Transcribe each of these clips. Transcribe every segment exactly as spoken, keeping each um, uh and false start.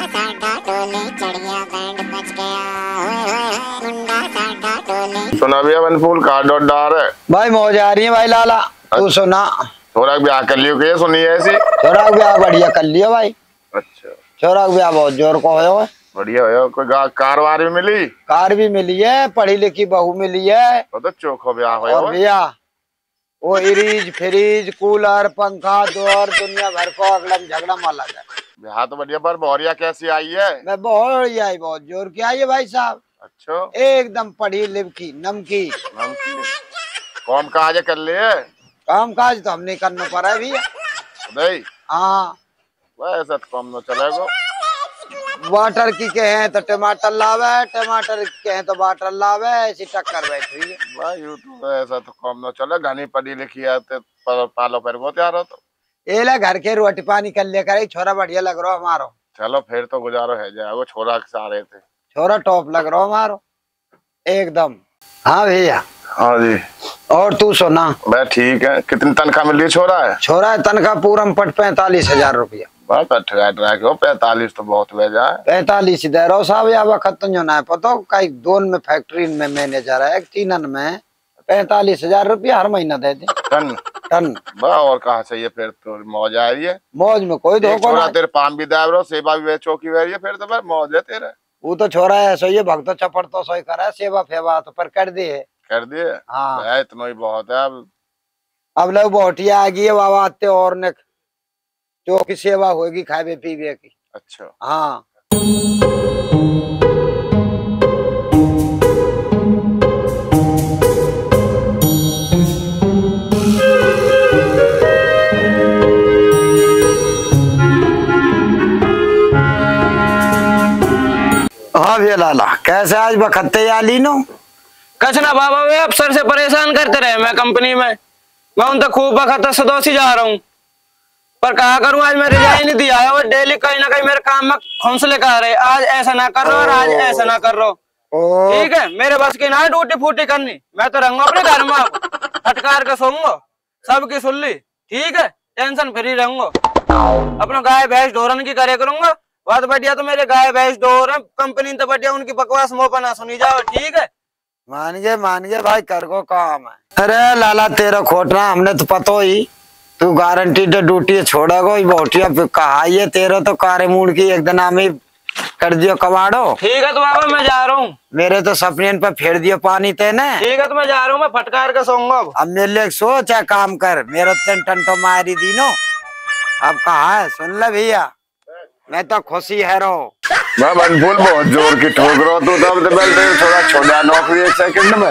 सुना भैया fool card और डार है भाई मौज आ रही है भाई लाला। तू सुना छोरा ब्याह कर लियो के सुनी ऐसी छोरा ब्याह बढ़िया कर लियो भाई। अच्छा छोरा ब्याह बहुत जोर को हो बढ़िया हो। कोई कार वार भी मिली? कार भी मिली है, पढ़ी लिखी बहू मिली है तो, तो चोखो ब्याह हो। और भैया वो इरीज फ्रिज कूलर पंखा डोर दुनिया भर को अगड़म झगड़म अलग है। ब्याह तो बढ़िया। पर बोरिया कैसी आई है? मैं बहुत बढ़िया आई, बहुत जोर की आई है भाई साहब। अच्छा एकदम पढ़ी लिखी नमकी नमकी। काम काज कर लिए? काम काज तो हमने करना पड़ा है भैया। नहीं हाँ वैसे तो काम न चलेगा। वाटर की के हैं तो टमाटर लावे, टमाटर के हैं तो वाटर लावे, ऐसी टक्कर बैठ रही है भाई। तो ऐसा तो काम न चले। घनी पढ़ी लिखी आते पालो पर वो तैयार हो तो ये ले घर के रोटी पानी कर ले कर छोरा बढ़िया लग रहा हमारो। चलो फिर तो गुजारो है जाएगा। छोरा के सारे थे छोरा टॉप लग रहा हमारो एकदम। हाँ भैया हाँ जी। और तू सुना? भाई ठीक है। कितनी तनख्वाह मिल रही छोरा है? छोरा है तनख्वाह पूरम पट पैंतालीस हजार रुपया। पैंतालीस तो बहुत भेजा है। पैंतालीस दे रहा साहब या वक्त तो ना है पता कई दोन में फैक्ट्री में मैनेजर है तीनन में पैंतालीस हजार रुपया हर महीना दे दे। टन टन और कहा चाहिए फिर तो मौज आ रही है। मौज में कोई धोखा नहीं। तेरे पाम भी दाब रहा सेवा भी चौकी रही है फिर तो भाई मौज है तेरे। वो तो छोरा है सही है भक्त चपड़ तो सही करा सेवा फेवा तो पर कर दिए कर दिए। हाँ इतना ही बहुत है। अब अब लोग बोटिया आ गई है बाबा आते और ने जो की सेवा होगी खावे पीवे की। अच्छा हाँ हाँ भैया लाला कैसे आज बखत्ते आली नो? कछ ना बाबा वे अफसर से परेशान करते रहे। मैं कंपनी में मैं उन तक खूब बखत सदोसी जा रहा हूँ पर कहा करूँ आज मैं रिजाइन नहीं दिया है। और डेली कहीं ना कहीं मेरे काम में हौसले कर रहे आज ऐसा ना कर रहा और आज ऐसा ना कर रहा। ठीक है मेरे बस की ना टूटी फूटी करनी। मैं तो रहूंगा अपने घर में फटकार के सोऊंगा सबकी सुन ली। ठीक है टेंशन फ्री रहूंगा। अपना गाय भैंस ढोरन की करे करूंगा। बात बढ़िया तो मेरे गाय भैंस ढोर कंपनी तो बढ़िया उनकी बकवास मोपा ना सुनी जाओ। ठीक है मान गए मान गए भाई कर को काम है। अरे लाला तेरा खोटना हमने तो पतो ही तू गारंटी तो ड्यूटी छोड़ेगो बोटिया कहा ये तेरा तो कारे मूड की एक दिन हमें कर दियो कबाड़ो। ठीक है तो बाबा मैं जा रहा हूँ। मेरे तो सपने पर फेर दियो पानी तेने। ठीक है तो मैं जा रहा हूँ मैं फटकार के सोऊंगा। अब मेरे लिए सो चाहे काम कर मेरा तीन टंटो मारी दीनो। अब कहा है सुन ले भैया मैं तो खुशी है रो। मैं मनफूल बहुत जोर की ठोक रहा तू तब थोड़ा छोड़ा नौकरी एक सेकंड में।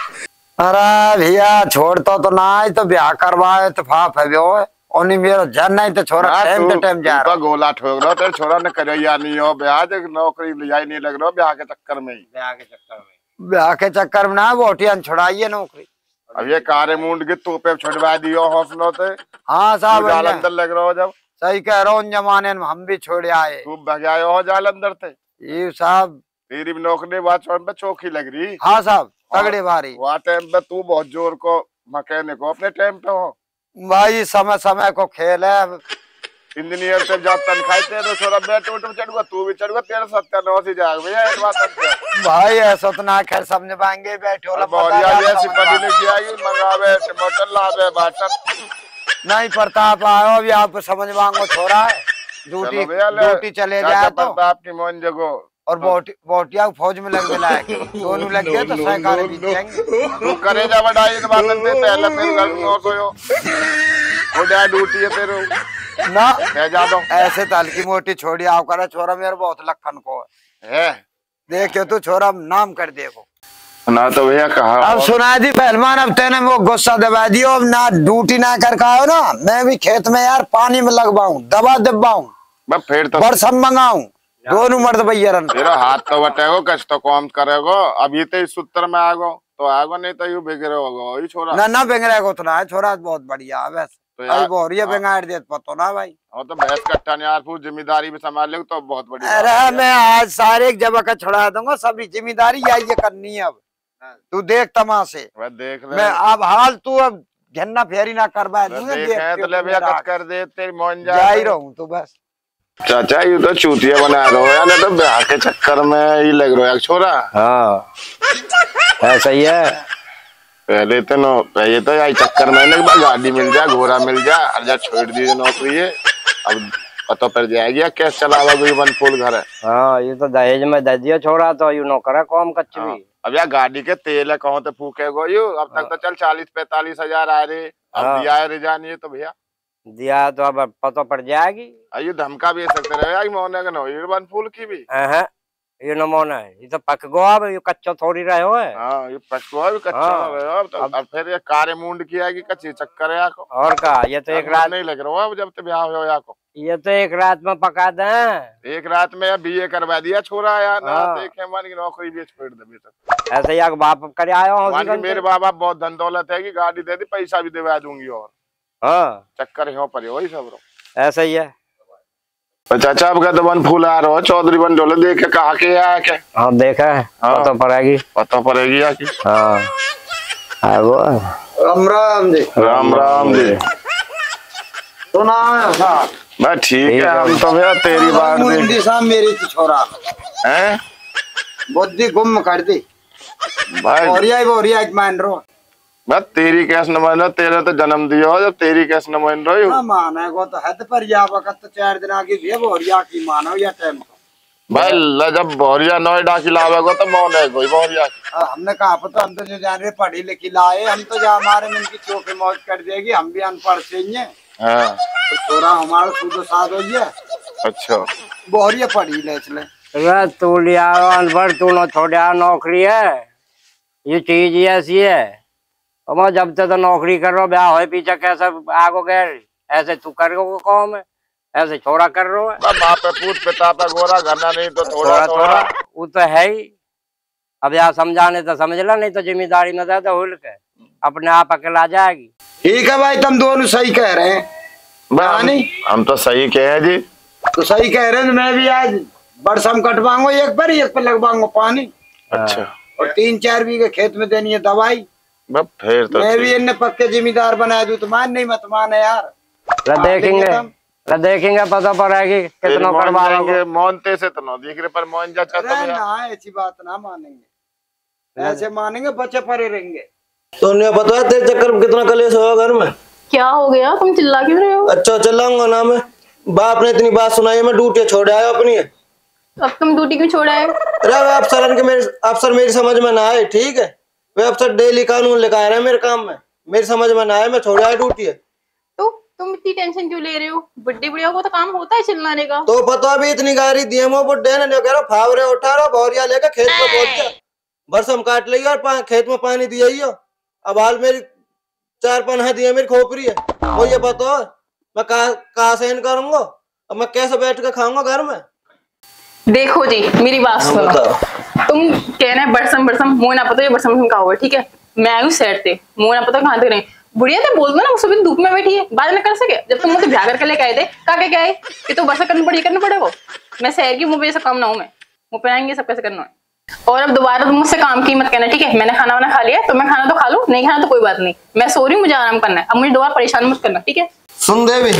अरे भैया छोड़ता तो ना ही तो ब्याह करवाए इत्तेफाक है वो ओनी मेरा जन नहीं तो छोरा टाइम पे टाइम जा रहा गोला ठोक रहा तेरे छोरा ने करे या नहीं हो ब्याह नौकरी लिया नहीं लग रहा ब्याह के चक्कर में ही। ब्याह के चक्कर में ब्याह के चक्कर में ना बोटियां छुड़ाइए नौकरी। अब ये कारे मुंड के तू पे छुड़वा दियो हौसलों से। हाँ साहब अंदर लग रहा हो जब सही कह रहा हूँ जमाने में हम भी छोड़े आए। तू भगाए हो जाल अंदर थे ये साहब तेरी भी नौकरी बात पे चौकी लग रही। हाँ साहब तगड़े भारी वहाँ टाइम पे तू बहुत जोर को मैकेनिक हो अपने टाइम पे हो भाई समय समय को खेल है। इंजीनियर से जब तनख्वाह तेरे छोरा बैठ उठ चढ़ूगा तू भी चढ़ूगा तेरे सत्यानाश ही जाएगा भैया एक बात। भाई ऐसा तो ना खैर समझ पाएंगे बैठो बोरिया जैसी पढ़ी लिखी आएगी मंगावे टमाटर लावे बाटर नहीं प्रताप आओ अभी आप समझ मांगो छोरा है ड्यूटी ड्यूटी चले जाए तो आपकी मन जगो और बोटी बोटिया फौज में लग मिला है दोनों लग गए तो सहकार भी जाएंगे। तू करे जा बढ़ाई तो बात नहीं पहले फिर घर में हो सोयो हो जाए ड्यूटी है तेरे ना मैं जा दो ऐसे तो हल्की मोटी छोड़ी आओ करे छोरा मेरे बहुत लखन को है देखियो तू छोरा नाम कर देखो ना तो भैया कहा। अब सुना दी पहलवान अब तेने वो गुस्सा दबा दियो अब ना ड्यूटी ना कर खाओ ना मैं भी खेत में यार पानी में लगवाऊं दवा दबाऊं मैं फिर तो बरसम मंगाऊं दोनों मर्द भैया तेरा हाथ तो बटेगो कच तो काम करेगो अब ये तो इस सूत्र में आगो तो आगो नहीं तो यू बिगड़े होगो ये छोरा ना ना बिगड़ेगो तो ना छोरा बहुत बढ़िया है वैसे तो यार बोरिया बिगाड़ दे पतो ना भाई और तो भैंस कट्टा नहीं यार पूरी जिम्मेदारी भी संभाल ले तो बहुत बड़ी। अरे मैं आज सारे एक जगह का छुड़ा दूंगा सभी जिम्मेदारी यही करनी है अब तू देख तमाशे देख ले मैं अब हाल तू अब झन्ना फेरी ना करवा दूंगा देख तो ले भैया कट कर दे तेरी मन जा जा ही रहूं तू बस चाचा ये तो चूतिया बना रहे हो यार, नहीं तो ब्याह के चक्कर में ही लग रहा है छोरा। हाँ ऐसा ही है। पहले तो नो पहले तो यही चक्कर में ना गाड़ी मिल जाए, घोड़ा मिल जाए, और जा छोड़ दीजिए नौकरी है। अब पता पड़ जाएगी कैसे चलावा कोई वन फूल घर है। हाँ ये तो दहेज में दे दिया छोड़ा तो यू नौकर है कौम कच्ची भी। अब यार गाड़ी के तेल है कहो तो फूके गो यू, अब तक तो चल चालीस पैतालीस हजार आ रहे, अब दिया है रिजान ये तो भैया दिया तो अब पता पड़ जाएगी। ये धमका भी सकते रहे यार मोने का नो ये वन फूल की भी। हाँ ये नमूना है, ये तो पक गो अब ये कच्चा थोड़ी रहे हो है। हाँ ये पक गो भी कच्चा हाँ। रहे हो अब तो। अब फिर ये कारे मुंड किया कि कच्ची चक्कर है को और का ये तो एक रात नहीं लग रहा अब जब तक ब्याह हो या को ये तो एक रात में पका दे। एक रात में बीए करवा दिया छोरा यार ना हाँ। देखे मान की नौकरी भी छोड़ दे बेटा। ऐसे ही बाप कर आयो मान की मेरे बाबा बहुत धन दौलत है कि गाड़ी दे दी पैसा भी दिवा दूंगी और हाँ चक्कर हो पर वही सब रो ऐसा ही है। तो चाचा अब का तो वन फूल आ रहा हो चौधरी बन डोले देख के कहा के आया क्या। हाँ देखा है हाँ। पता पड़ेगी पता पड़ेगी या की। हाँ हाँ वो राम राम जी। राम राम जी। तो ना बस ठीक है हम तो भैया तेरी बात मुंडी साहब मेरी तो छोरा हैं बुद्धि गुम कर दी भाई बोरिया बोरिया मान रो बस तेरी कैस न मान लो, तेरा तो जन्म दिया हो जब तेरी कैस न मान रही हो। ना माने को तो हद पर या वक्त तो चार दिन आगे भी बोरिया की मानो या टाइम भाई ल जब बोरिया नोएडा की लावे को तो मौन है कोई बोरिया की। हमने कहा तो हम तो जो जान रहे पढ़ी लिखी लाए हम तो जा हमारे मन की चौके मौज कर देगी, हम भी अनपढ़ चाहिए। हाँ तो थोड़ा हमारा सूदो साध हो गया। अच्छा बोरिया पढ़ी ले चले तू लिया अनपढ़ तू न छोड़ा नौकरी है ये चीज ही ऐसी है। और जब तक तो नौकरी कर रहा ब्याह हो पीछे कैसे आगो गए ऐसे तू कर कौम है ऐसे छोड़ा कर रहा है। बाप पे पूत पिता पे गोरा घरना नहीं तो थोड़ा थोड़ा थोड़ा वो तो है ही। अब यार समझाने तो समझ ला नहीं तो जिम्मेदारी में ज्यादा हुल के अपने आप अकेला जाएगी। ठीक है भाई तुम दोनों सही कह रहे हैं। हम, हम तो सही कहे हैं जी। तो सही कह रहे हैं मैं भी आज बरसम कटवाऊंगा एक पर एक पर लगवाऊंगा पानी। अच्छा और तीन चार बीघे खेत में देनी है दवाई। फिर तो मैं भी इन्हें पक्के जिम्मेदार बना दूं तो मान नहीं मत माने यार। देखेंगे देखेंगे पता पड़ेगी कितना करवाएंगे। मोनते से तो ना दिख रहे पर मोन जा चाहता ना ऐसी बात ना मानेंगे, ऐसे मानेंगे बच्चे परे रहेंगे। तो नहीं पता है तेरे चक्कर में कितना कलेश होगा घर में। क्या हो गया तुम चिल्ला क्यों रहे हो? अच्छा चिल्लाऊंगा ना मैं, बाप ने इतनी बात सुनाई मैं ड्यूटी छोड़ आया अपनी। अब तुम ड्यूटी क्यों छोड़ा है? अरे अफसर के मेरे अफसर मेरी समझ में ना आए, ठीक है वे अफसर डेली कानून लेकर आ रहे हैं मेरे काम में, मेरी समझ में ना आए मैं छोड़ आया ड्यूटी है। तो तुम इतनी टेंशन क्यों ले रहे हो? बुड्ढे बुढ़िया को तो काम होता है चिल्लाने का। तो पता भी इतनी गाड़ी दी है बुड्ढे ने कह रहा फावरे उठा रहा बोरिया लेकर खेत में पहुंच गया, बरसम काट ली और खेत में पानी दिया ही हो। अब हाल मेरी चार पन्हा दिए मेरी खोपरी है, वो ये बताओ मैं कहा से इन करूंगा, अब मैं कैसे बैठ कर खाऊंगा घर में। देखो जी मेरी बात सुनो, तुम कहना है बरसम बरसम मुँह ना पता बरसम बरसम कहा हुआ ठीक है, मैं आयु सैर थे मुँह ना पता कहाँ तक नहीं बुढ़िया थे बोल दो ना सुबह धूप में बैठी है बात न कर सके। जब तुम मुझे ब्याह करके लेके आए थे कहा क्या क्या है कि तो बरसा करनी पड़ी करना पड़ेगा। मैं शहर की मुँह पे ऐसा काम ना हूँ, मैं मुँह पे आएंगे सब कैसे करना है। और अब दोबारा तुम मुझसे काम की मत कहना ठीक है। मैंने खाना वाना खा लिया तो मैं खाना तो खा लूँ, नहीं खाना तो कोई बात नहीं, मैं सो रही हूँ मुझे आराम करना है। अब मुझे दोबारा परेशान मत करना ठीक है। सुन देवी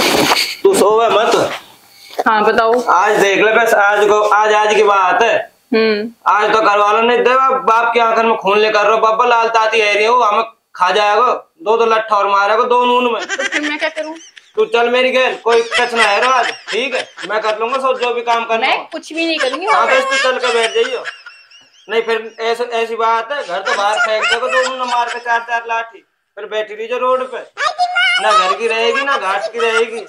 तू सोवे मत। हाँ बताओ। आज देख ले बस आज को आज आज की बात है। हम्म आज तो करवा लो नहीं दे बाप के आंखन में खून लेकर रो बाबा लाल ताती है रही हो हमें खा जाएगा दो दो लट्ठा और मारेगा दो नून में। तो फिर मैं क्या करूँ? तू चल मेरी गैल कोई कच ना है आज ठीक है, मैं कर लूंगा सोच जो भी काम करना। मैं कुछ भी नहीं करूंगी। हाँ बस तू चल कर बैठ जाइयो, नहीं फिर ऐसे ऐसी बात है घर तो बाहर फेंक देगा दो नून मार के चार चार लाठी, फिर बैठी रही जो रोड पे ना घर की रहेगी ना घाट की रहेगी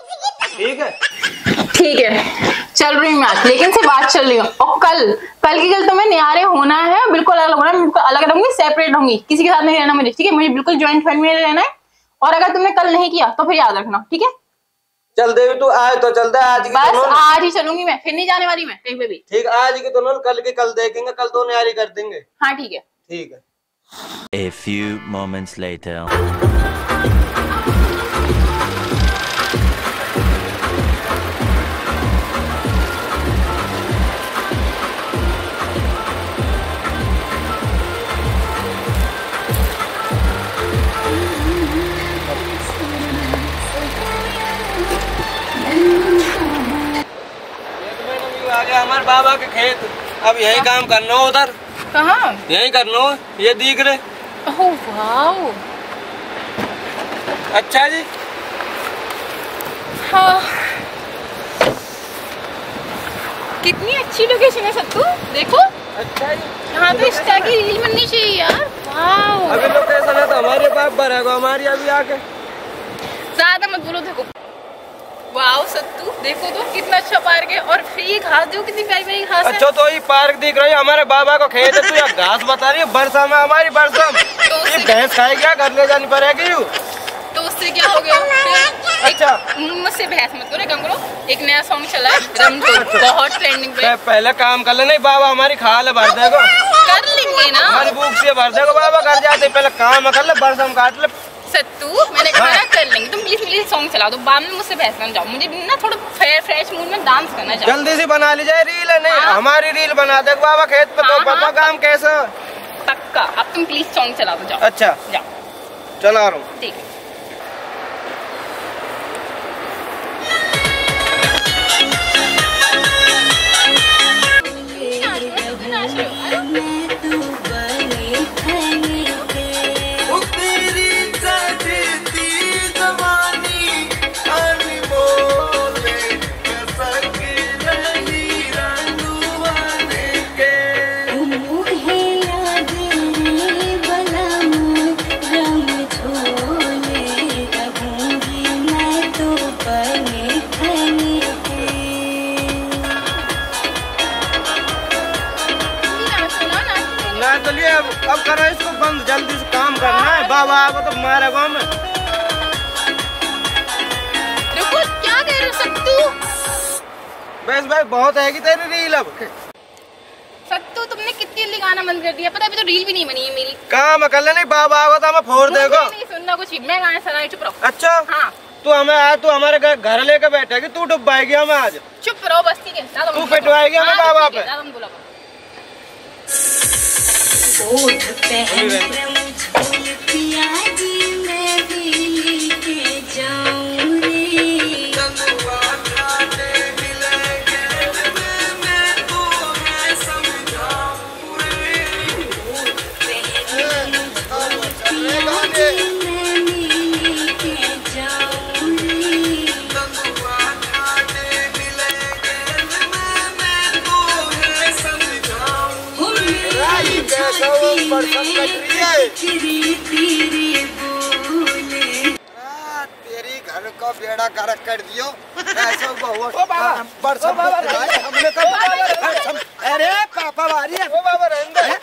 ठीक है। ठीक है चल रही मैं आज, लेकिन से बात चल रही हूँ और कल कल की कल तुम्हें न्यारे होना है, बिल्कुल अलग होना है, बिल्कुल अलग रहूंगी सेपरेट रहूंगी, किसी के साथ नहीं रहना मुझे ठीक है। मुझे बिल्कुल ज्वाइंट फैमिली में रहना है और अगर तुमने कल नहीं किया तो फिर याद रखना ठीक है। चल देवी तू आज तो चलता है आज की बस तो आज ही चलूंगी मैं, फिर नहीं जाने वाली मैं कहीं पे भी। ठीक आज की तो कल की कल देखेंगे, कल तो न्यारी कर देंगे। हाँ ठीक है ठीक है। A few moments later. आ गया हमारे बाबा के खेत। अब यही काम करना हो उधर। कहाँ? यही करना हो, ये दिख रहे। Oh wow. अच्छा जी। हाँ कितनी अच्छी लोकेशन है सत्तू, देखो। अच्छा जी। यहाँ तो इंस्टा की रील बननी चाहिए यार। वाओ। अभी लोकेशन है तो हमारे बाप भरेगा, हमारी अभी आके। ज्यादा मत बोलो, देखो। वाओ सत्तू देखो तो कितना अच्छा पार्क है, और फिर ये घास देखो कितनी प्यारी प्यारी घास है। अच्छा तो ये पार्क दिख रही है, हमारे बाबा को खेत है, तू यहाँ घास बता रही है। बरसा में हमारी बरसा ये भैंस खाएगी क्या, घर ले जानी पड़ेगी यू। तो उससे क्या हो गया? अच्छा मुझसे बहस मत करो, काम करो। एक नया सॉन्ग चला है रमझोल, बहुत ट्रेंडिंग पे। पहले काम कर ले, नहीं बाबा हमारी खाल भर देगा। कर लेंगे ना, हमारी भूख से भर देगा बाबा, कर जाते पहले काम कर ले, बरसा में काट ले। सत्तू मैंने कहा हाँ। कर लेंगे, तुम प्लीज प्लीज सॉन्ग चला दो, बाद में मुझसे बहस करना जाओ। मुझे ना थोड़ा फ्रेश मूड में डांस करना चाहिए। जल्दी से बना लीजिए रील, नहीं हाँ। हमारी रील बना दे बाबा खेत पे। हाँ, तो पता हाँ। काम कैसा पक्का। अब तुम प्लीज सॉन्ग चला दो, जाओ। अच्छा जाओ, चला रहा हूँ। ठीक है। चलिए अब अब करो इसको बंद, जल्दी से काम करना है। बाबा को तो मारे गाँव में। देखो क्या कह रहे हो सत्तू। बस भाई बहुत है कि तेरी रील। अब सत्तू तुमने कितनी जल्दी गाना बंद कर दिया, पता है अभी तो रील भी नहीं बनी है मेरी। काम कर ले, नहीं बाबा को तो हमें फोड़ देगा। नहीं सुनना कुछ, मैं गाना चला, चुप रहो। अच्छा हाँ तू हमें आज तू हमारे घर घर लेके बैठेगी, तू डुबाएगी हमें आज। चुप रहो बस, ठीक है। तू पिटवाएगी हमें बाबा पे। तेरी घर को बेड़ा गर्क कर दियो। हमने तो अरे पापा वारी है। ओ बाबा रहने दे।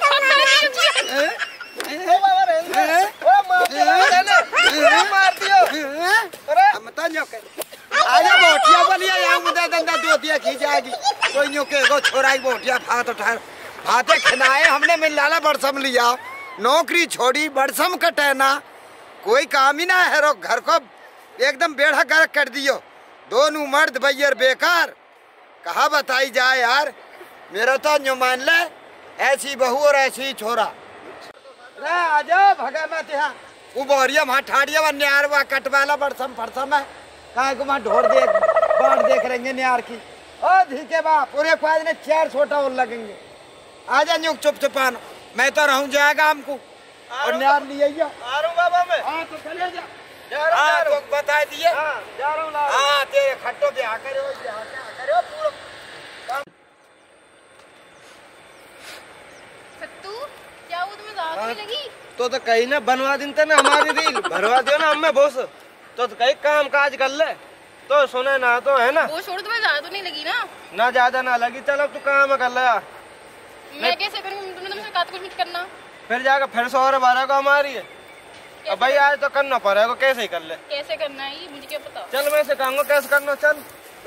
ओ बाबा रहने दे। ओ मार दियो। अरे हम तो न्यो कर आजा बोटिया बनिया यहाँ मुझे दंदा दो दिया खी जाएगी। कोई न्यो के को छोराई बोटिया फात उठा भाते खिनाए। हमने मिल लाला बरसम लिया, नौकरी छोड़ी, बरसम कटना, कोई काम ही ना है। रो घर को एकदम बेड़ा गर्क कर दियो। दोनों मर्द भैया बेकार, कहा बताई जाए यार। मेरा तो न्यो मान ले, ऐसी बहू और ऐसी छोरा। आजा भगा मत यहाँ। वो बोरिया वहाँ ठाड़िया न्यार वहाँ कटवाला बरसम फरसम है। कहा को वहाँ ढोर देख बाढ़ देख रहेंगे न्यार की। ओ धीके बा पूरे पाँच ने चार छोटा और लगेंगे। आजा न्यूक चुप चुपान, मैं तो रहूं जाएगा हमको और न्यार लिए आ रहा हूं बाबा मैं। हाँ तो चले जा। जा रहा हूं, हाँ तो बता दिए। हाँ जा रहा हूं। हाँ तेरे खट्टो ब्याह करो, ब्याह करो पूरा। सत्तू क्या वो तुम्हें ज्यादा नहीं लगी? तो तो कहीं ना बनवा देते ना हमारी रील, भरवा दियो ना हमें बोस। तो कहीं काम काज कर ले तो सुने ना, तो है ना। वो छोड़, तुम्हें ज्यादा तो नहीं लगी ना? ना ज्यादा ना लगी। चलो तू काम कर ले। मैं कैसे करूँगी? तुमने तुमसे कहा कुछ मत करना। फिर जाकर फिर सौ और बारह को हमारी है। अब भाई आज तो करना पड़ेगा, कैसे ही कर ले। कैसे करना है ये मुझे क्या पता। चल मैं सिखाऊंगा कैसे करना। चल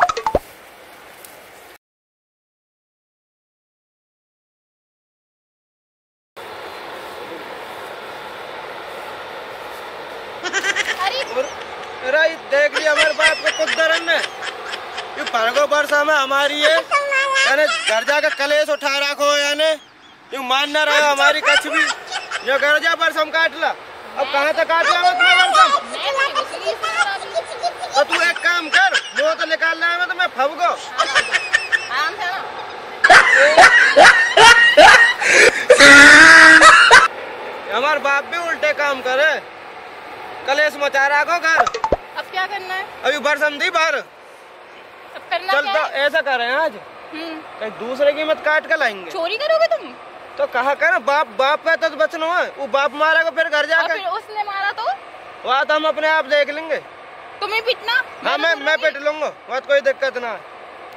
अरे देख लिया हमारे बाप को कुदरन ने। ये परगो बरसा में हमारी है, यानी घर जाकर कलेश उठा रखो। यानी यूँ मान ना रहा हमारी कछ भी। जो घर जा बरसम काट ला। अब कहाँ तक काट रहा तुम्हें बरसम? तो तू एक काम कर, वो तो निकाल रहा है तो मैं फब गो। आराम से ना। उल्टे काम करे, कलेश मचा रखो घर। अब क्या करना है? अभी बरसम दी बाहर। अब करना चल क्या तो है? ऐसा करें आज, हम्म, कहीं दूसरे की मत काट कर लाएंगे। चोरी करोगे तुम? तो कहा कर बाप बाप पे तो बचना है, वो बाप मारेगा फिर घर और जाकर। फिर उसने मारा तो वहाँ तो हम अपने आप देख लेंगे। तुम्हें पिटना? हाँ मैं मैं पिट लूंगा, वहाँ कोई दिक्कत ना है।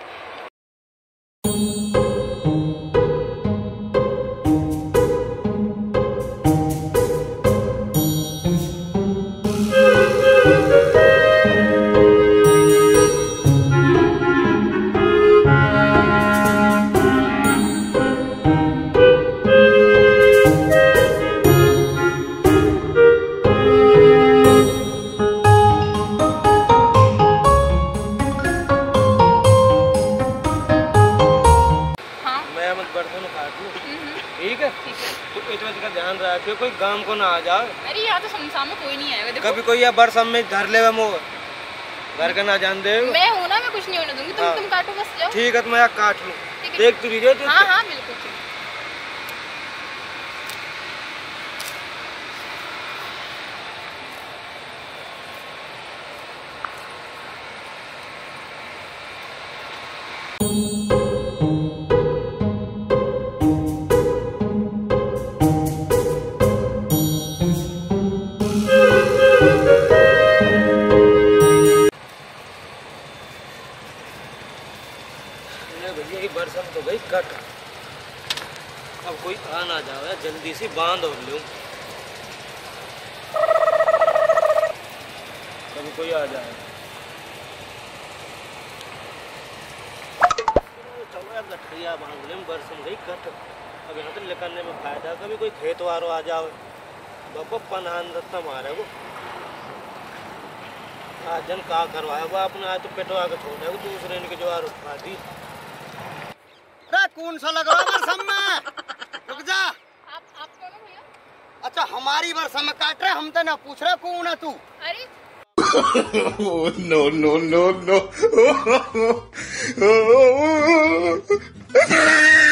ठीक है, तो इस बात का ध्यान रखियो कोई गांव को ना आ जाए। अरे यहाँ तो संसार में कोई नहीं आएगा। देखो कभी कोई या बरसम में घर ले मोह घर का ना जान दे। मैं हूँ ना, मैं कुछ नहीं होने दूंगी। तुम हाँ। तुम काटो बस, जाओ। ठीक है तो मैं यहाँ काट लूँ, ठीक है। देख तू लीजिए तू। हाँ हाँ बिल्कुल ठीक। भैया की बरसम तो गई कट, अब कोई आ ना जाए, जल्दी से बांध और लूं, कभी कोई आ जाए। चलो यार गठरिया बांध लें, बरसम गई कट, अब यहाँ तो निकलने में फायदा। कभी कोई खेत वारो आ जाओ, बाबा पनान रत्ता मारे वो आज जन का करवाया वो आपने, आज तो पेटवा के छोड़ा है दूसरे ने के ज्वार उठा दी। कौन सा लगा बरसम में? रुक जा। आप आप कौन हो भैया? अच्छा हमारी बरसम में काट रहे, हम तो ना पूछ रहे कौन है तू। अरे नो नो नो नो